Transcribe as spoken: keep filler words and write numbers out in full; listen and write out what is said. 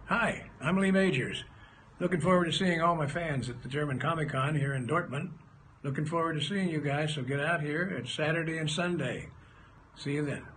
Hi, I'm Lee Majors. Looking forward to seeing all my fans at the German Comic Con here in Dortmund. Looking forward to seeing you guys, so get out here. It's Saturday and Sunday. See you then.